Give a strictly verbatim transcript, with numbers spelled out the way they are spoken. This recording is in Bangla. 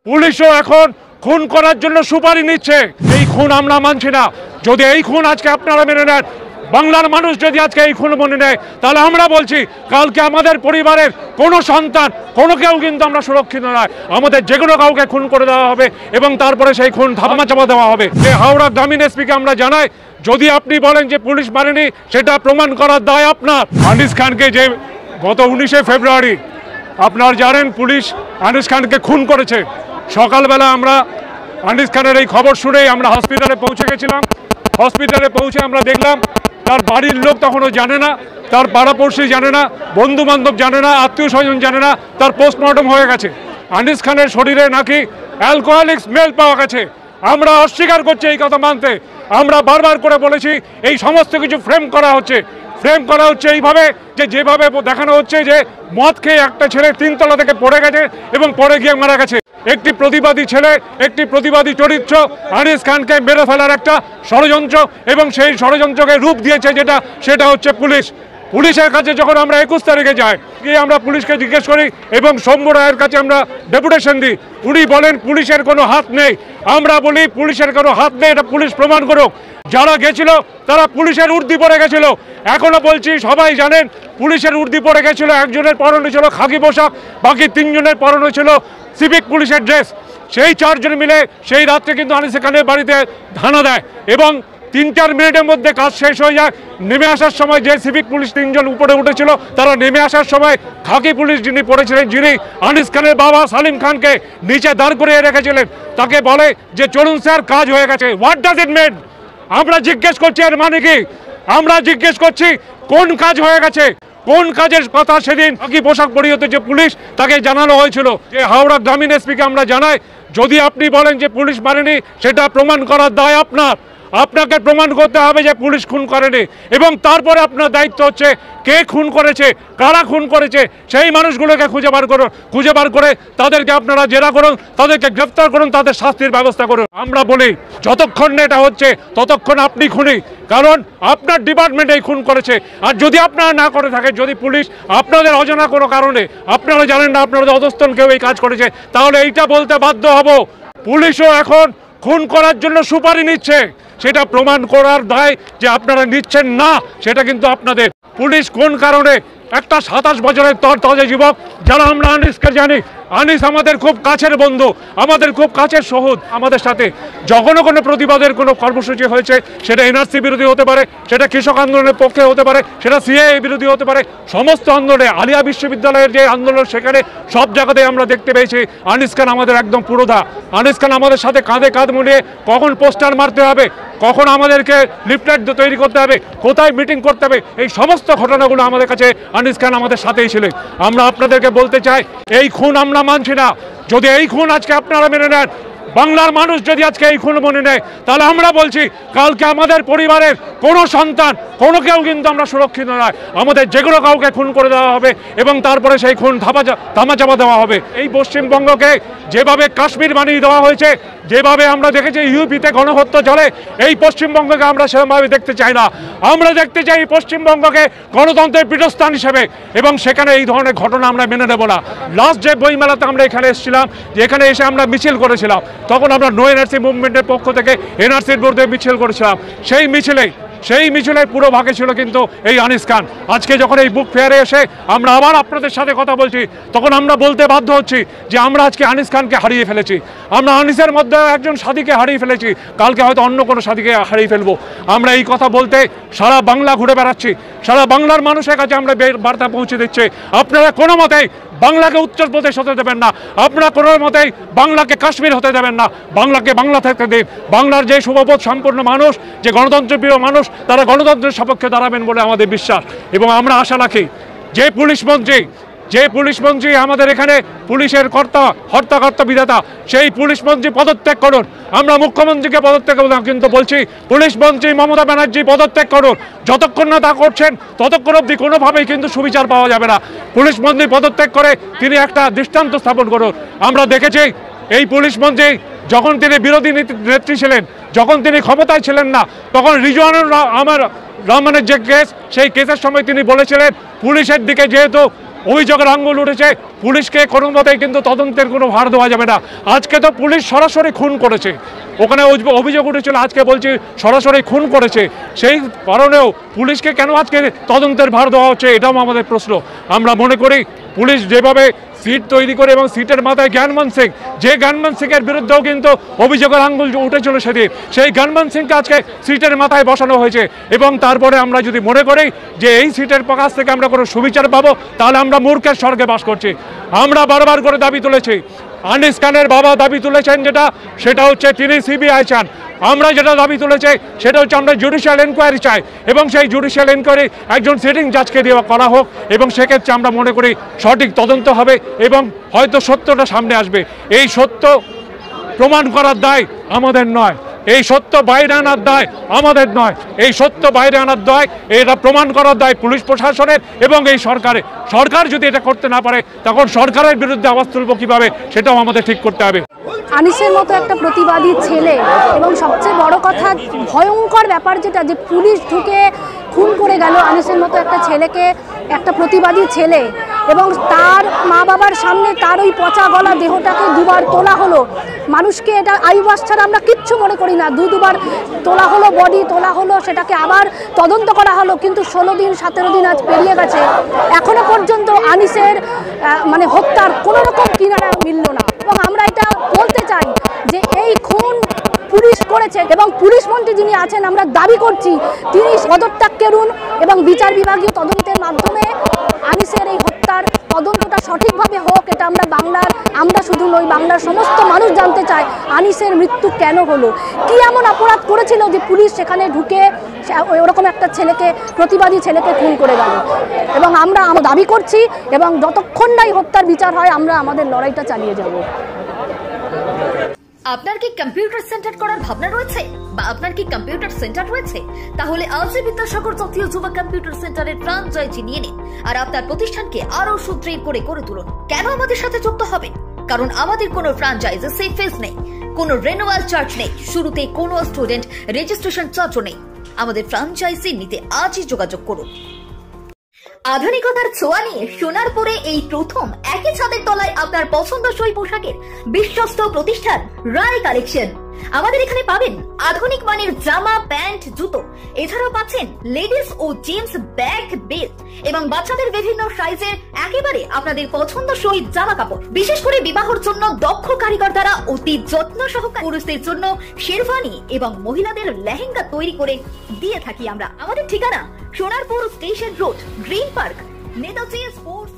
পুলিশও এখন খুন করার জন্য সুপারি নিচ্ছে। এই খুন আমরা মানছি না। যদি এই খুন আজকে আপনারা মেনে নেন, বাংলার মানুষ যদি আজকে এই খুন মেনে নেয়, তাহলে আমরা বলছি কালকে আমাদের পরিবারের কোনো সন্তান কোনো কেউ কিন্তু আমরা সুরক্ষিত নয়। আমাদের যে কোনো কাউকে খুন করে দেওয়া হবে এবং তারপরে সেই খুন ধামা চাপা দেওয়া হবে। যে হাওড়া গ্রামীণ এসপিকে আমরা জানাই, যদি আপনি বলেন যে পুলিশ মারেনি, সেটা প্রমাণ করার দায় আপনার। আনিস খানকে যে গত উনিশে ফেব্রুয়ারি আপনার জানেন পুলিশ আনিস খানকে খুন করেছে, সকালবেলা আমরা আনিস খানের এই খবর শুনেই আমরা হসপিটালে পৌঁছে গেছিলাম। হসপিটালে পৌঁছে আমরা দেখলাম তার বাড়ির লোক তখনও জানে না, তার পাড়াপড়শি জানে না, বন্ধু বান্ধব জানে না, আত্মীয় স্বজন জানে না, তার পোস্টমর্টম হয়ে গেছে। আনিস খানের শরীরে নাকি অ্যালকোহলিক স্মেল পাওয়া গেছে। আমরা অস্বীকার করছি এই কথা মানতে। আমরা বারবার করে বলেছি এই সমস্ত কিছু ফ্রেম করা হচ্ছে। ফ্রেম করা হচ্ছে এইভাবে যে যেভাবে দেখানো হচ্ছে যে মদ খেয়ে একটা ছেলে তিনতলা থেকে পড়ে গেছে এবং পড়ে গিয়ে মারা গেছে। একটি প্রতিবাদী ছেলে, একটি প্রতিবাদী চরিত্র আনিস খানকে মেরে ফেলার একটা ষড়যন্ত্র, এবং সেই ষড়যন্ত্রকে রূপ দিয়েছে যেটা সেটা হচ্ছে পুলিশ। পুলিশের কাছে যখন আমরা একুশ তারিখে যাই, গিয়ে আমরা পুলিশকে জিজ্ঞেস করি এবং সৌম্য রায়ের কাছে আমরা ডেপুটেশন দিই, উনি বলেন পুলিশের কোনো হাত নেই। আমরা বলি পুলিশের কোনো হাত নেই, এটা পুলিশ প্রমাণ করুক। যারা গেছিল তারা পুলিশের উর্দি পরে গেছিল। এখনো বলছি, সবাই জানেন পুলিশের উর্দি পরে গেছিল। একজনের পরনে ছিল খাকি পোশাক, বাকি তিনজনের পরনে ছিল সিভিক পুলিশের ড্রেস। সেই চারজন মিলে সেই রাত্রে কিন্তু আনিস খানের বাড়িতে ধানা দেয় এবং তিন চার মিনিটের মধ্যে কাজ শেষ হয়ে যায়। নেমে আসার সময় যে সিভিক পুলিশ তিনজন উপরে উঠেছিল, তারা নেমে আসার সময় খাকি পুলিশ যিনি পড়েছিলেন, যিনি আনিস খানের বাবা সালিম খানকে নিচে দাঁড় করিয়ে রেখেছিলেন, তাকে বলে যে চলুন স্যার, কাজ হয়ে গেছে। What does it mean? আমরা জিজ্ঞেস করছি এর মানে কি? আমরা জিজ্ঞেস করছি কোন কাজ হয়ে গেছে, কোন কাজের কথা সেদিন খাকি পোশাক পরিহিত যে পুলিশ তাকে জানানো হয়েছিল। যে হাওড়া গ্রামীণ এসপিকে আমরা জানাই, যদি আপনি বলেন যে পুলিশ মারেনি, সেটা প্রমাণ করার দায় আপনার। আপনাকে প্রমাণ করতে হবে যে পুলিশ খুন করেনি, এবং তারপরে আপনার দায়িত্ব হচ্ছে কে খুন করেছে, কারা খুন করেছে, সেই মানুষগুলোকে খুঁজে বার করুন। খুঁজে বার করে তাদেরকে আপনারা জেরা করুন, তাদেরকে গ্রেফতার করুন, তাদের শাস্তির ব্যবস্থা করুন। আমরা বলি যতক্ষণ না এটা হচ্ছে ততক্ষণ আপনি খুনি, কারণ আপনার ডিপার্টমেন্ট এই খুন করেছে। আর যদি আপনারা না করে থাকে, যদি পুলিশ আপনাদের অজানা কোনো কারণে, আপনারা জানেন না আপনাদের অধস্তন কেউ এই কাজ করেছে, তাহলে এইটা বলতে বাধ্য হব পুলিশও এখন খুন করার জন্য সুপারি নিচ্ছে। সেটা প্রমাণ করার দায় যে আপনারা নিচ্ছেন না, সেটা কিন্তু আপনাদের। পুলিশ কোন কারণে একটা সাতাশ বছরের তর তাজা যুবক, যারা আমরা আনিসকে জানি, আনিস আমাদের খুব কাছের বন্ধু, আমাদের খুব কাছের সহোদ। আমাদের সাথে যখনও কোনো প্রতিবাদের কোনো কর্মসূচি হয়েছে, সেটা এনআরসি বিরোধী হতে পারে, সেটা কৃষক আন্দোলনের পক্ষে হতে পারে, সেটা সিএএ বিরোধী হতে পারে, সমস্ত আন্দোলনে, আলিয়া বিশ্ববিদ্যালয়ের যে আন্দোলন, সেখানে সব জায়গাতেই আমরা দেখতে পেয়েছি আনিস খান আমাদের একদম পুরোধা। আনিস খান আমাদের সাথে কাঁধে কাঁধ মিলিয়ে কখন পোস্টার মারতে হবে, কখন আমাদেরকে লিফলেট তৈরি করতে হবে, কোথায় মিটিং করতে হবে, এই সমস্ত ঘটনাগুলো আমাদের কাছে আনিস খান আমাদের সাথেই ছিলেন। আমরা আপনাদেরকে বলতে চাই, এই খুন আমরা মানছি না। যদি এই খুন আজকে আপনারা মেনে নেন, বাংলার মানুষ যদি আজকে এই খুন মনে নেয়, তাহলে আমরা বলছি কালকে আমাদের পরিবারের কোনো সন্তান কোনো কেউ কিন্তু আমরা সুরক্ষিত নয়। আমাদের যে কোনো কাউকে খুন করে দেওয়া হবে এবং তারপরে সেই খুন ধামা ধামা চাপা দেওয়া হবে। এই পশ্চিমবঙ্গকে যেভাবে কাশ্মীর বানিয়ে দেওয়া হয়েছে, যেভাবে আমরা দেখেছি ইউপিতে গণহত্যা চলে, এই পশ্চিমবঙ্গকে আমরা সেভাবে দেখতে চাই না। আমরা দেখতে চাই পশ্চিমবঙ্গকে গণতন্ত্রের পীঠস্থান হিসেবে, এবং সেখানে এই ধরনের ঘটনা আমরা মেনে নেব না। লাস্ট যে বইমেলাতে আমরা এখানে এসেছিলাম, যে এখানে এসে আমরা মিছিল করেছিলাম, তখন আমরা নো এনআরসি মুভমেন্টের পক্ষ থেকে এনআরসির বিরুদ্ধে মিছিল করেছিলাম। সেই মিছিলে সেই মিছিলে পুরো ভাগে ছিল কিন্তু এই আনিস খান। আজকে যখন এই বুক ফেয়ারে এসে আমরা আবার আপনাদের সাথে কথা বলছি, তখন আমরা বলতে বাধ্য হচ্ছি যে আমরা আজকে আনিস খানকে হারিয়ে ফেলেছি। আমরা আনিসের মধ্যে একজন সাথীকে হারিয়ে ফেলেছি, কালকে হয়তো অন্য কোনো সাথীকে হারিয়ে ফেলবো। আমরা এই কথা বলতে সারা বাংলা ঘুরে বেড়াচ্ছি, সারা বাংলার মানুষের কাছে আমরা বার্তা পৌঁছে দিচ্ছি, আপনারা কোনো মতেই বাংলাকে উত্তরপ্রদেশ হতে দেবেন না, আপনারা কোনো মতেই বাংলাকে কাশ্মীর হতে দেবেন না। বাংলাকে বাংলা থাকতে দিন। বাংলার যে শুভবোধ সম্পন্ন মানুষ, যে গণতন্ত্রপ্রিয় মানুষ, তারা গণতন্ত্রের সপক্ষে দাঁড়াবেন বলে আমাদের বিশ্বাস। এবং আমরা আশা রাখি যে পুলিশ মন্ত্রী যে পুলিশ মন্ত্রী আমাদের এখানে পুলিশের কর্তা হর্তাকর্তা বিধাতা, সেই পুলিশ মন্ত্রী পদত্যাগ করুন। আমরা মুখ্যমন্ত্রীকে পদত্যাগ কিন্তু বলছি, পুলিশ মন্ত্রী মমতা ব্যানার্জি পদত্যাগ করুন। যতক্ষণ না তা করছেন, ততক্ষণ অবধি কোনোভাবেই কিন্তু সুবিচার পাওয়া যাবে না। পুলিশ মন্ত্রী পদত্যাগ করে তিনি একটা দৃষ্টান্ত স্থাপন করুন। আমরা দেখেছি এই পুলিশ মন্ত্রী যখন তিনি বিরোধী নেত্রী ছিলেন, যখন তিনি ক্ষমতায় ছিলেন না, তখন রিজওয়ানুর আমার রহমানের যে কেস, সেই কেসের সময় তিনি বলেছিলেন পুলিশের দিকে যেহেতু অভিযোগের আঙ্গুল উঠেছে। পুলিশকে কোনো মতেই কিন্তু তদন্তের কোনো ভার দেওয়া যাবে না। আজকে তো পুলিশ সরাসরি খুন করেছে, ওখানে অভিযোগ উঠেছিল, আজকে বলছি সরাসরি খুন করেছে। সেই কারণেও পুলিশকে কেন আজকে তদন্তের ভার দেওয়া হচ্ছে, এটাও আমাদের প্রশ্ন। আমরা মনে করি পুলিশ যেভাবে সিট তৈরি করে এবং সিটের মাথায় জ্ঞানমান সিং, যে জ্ঞানমান সিংয়ের বিরুদ্ধেও কিন্তু অভিযোগের আঙ্গুল উঠেছিল সেদিন, সেই জ্ঞানমান সিংকে আজকে সিটের মাথায় বসানো হয়েছে। এবং তারপরে আমরা যদি মনে করি যে এই সিটের কাছ থেকে আমরা কোনো সুবিচার পাবো, তাহলে আমরা মূর্খের স্বর্গে বাস করছি। আমরা বারবার করে দাবি তুলেছি, আনিস খানের বাবা দাবি তুলেছেন যেটা, সেটা হচ্ছে তিনি সিবিআই চান। আমরা যেটা দাবি তুলেছি সেটা হচ্ছে আমরা জুডিশিয়াল এনকোয়ারি চাই, এবং সেই জুডিশিয়াল এনকোয়ারি একজন সিটিং জাজকে দিয়ে করা হোক, এবং সেক্ষেত্রে আমরা মনে করি সঠিক তদন্ত হবে এবং হয়তো সত্যটা সামনে আসবে। এই সত্য প্রমাণ করার দায় আমাদের নয়, এই সত্য বাইরে আনার দায় আমাদের নয়, এই সত্য বাইরে আনার দায়, এটা প্রমাণ করার দায় পুলিশ প্রশাসনের এবং এই সরকারের। সরকার যদি এটা করতে না পারে তখন সরকারের বিরুদ্ধে আওয়াজ তুলব কীভাবে, সেটাও আমাদের ঠিক করতে হবে। আনিসের মতো একটা প্রতিবাদী ছেলে, এবং সবচেয়ে বড় কথা ভয়ঙ্কর ব্যাপার যেটা, যে পুলিশ ঢুকে খুন করে গেল আনিসের মতো একটা ছেলেকে, একটা প্রতিবাদী ছেলে, এবং তার মা বাবার সামনে তার ওই পচা গলা দেহটাকে দুবার তোলা হলো। মানুষকে এটা আয়ুবাস ছাড়া আমরা কিচ্ছু মনে করি না, দু দুবার তোলা হলো, বডি তোলা হলো, সেটাকে আবার তদন্ত করা হলো, কিন্তু ষোলো দিন সতেরো দিন আজ পেরিয়ে গেছে, এখনো পর্যন্ত আনিসের মানে হত্যার কোনো রকম কিনারা মিলল না। এবং আমরা এটা বলতে চাই যে এই খুন পুলিশ করেছে, এবং পুলিশ মন্ত্রী যিনি আছেন আমরা দাবি করছি তিনি পদত্যাগ করুন, এবং বিচার বিভাগীয় তদন্তের মাধ্যমে আনিসের এই হত্যার তদন্তটা সঠিকভাবে হোক। এটা আমরা বাংলার, আমরা শুধু নই, বাংলার সমস্ত মানুষ জানতে চায় আনিসের মৃত্যু কেন হলো, কি এমন অপরাধ করেছিল যে পুলিশ সেখানে ঢুকে ওরকম একটা ছেলেকে, প্রতিবাদী ছেলেকে খুন করে গেল। এবং আমরা দাবি করছি, এবং যতক্ষণ না এই হত্যার বিচার হয় আমরা আমাদের লড়াইটা চালিয়ে যাব। আপনার কি কম্পিউটার সেন্টার করার ভাবনা রয়েছে, বা আপনার কি কম্পিউটার সেন্টার রয়েছে? তাহলে আজই বিদ্যাসাগর জাতীয় যুব কম্পিউটার সেন্টারের ফ্র্যাঞ্চাইজি নিয়ে নিন, আর আপনার প্রতিষ্ঠানকে আরো সুদৃঢ় করে গড়ে তুলুন। কেন আমাদের সাথে যুক্ত হবেন? কারণ আমাদের কোনো ফ্র্যাঞ্চাইজি সেফ ফিস নেই, কোনো রেনুয়াল চার্জ নেই, শুরুতে কোনো স্টুডেন্ট রেজিস্ট্রেশন চার্জও নেই। আমাদের ফ্র্যাঞ্চাইজি নিতে আজই যোগাযোগ করুন। আধুনিকতার ছোঁয়া নিয়ে সোনারপুরে এই প্রথম একই ছাদের তলায় আপনার পছন্দসই পোশাকের বিশ্বস্ত প্রতিষ্ঠান রায় কালেকশন। আমাদের এখানে পাবেন আধুনিক মানের জামা, প্যান্ট, জুতো, এছাড়াও পাচ্ছেন লেডিস ও জেন্টস ব্যাগ, বেল্ট এবং বাচ্চাদের বিভিন্ন সাইজের একেবারে আপনাদের পছন্দসই জামা কাপড়। বিশেষ করে বিবাহর জন্য দক্ষ কারিগর দ্বারা অতি যত্ন সহকারে পুরুষদের জন্য শেরওয়ানি এবং মহিলাদের লেহেঙ্গা তৈরি করে দিয়ে থাকি আমরা। আমাদের ঠিকানা Sonarpur station road, green park, Netaji sports